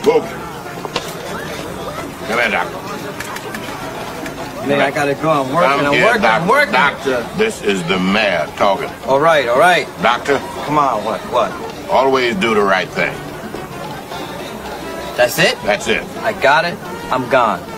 Boogie. Come here, doctor. Man, I gotta go. I'm working. I'm working. Doctor, this is the mayor talking. All right. Doctor. Come on, what? Always do the right thing. That's it? That's it. I got it. I'm gone.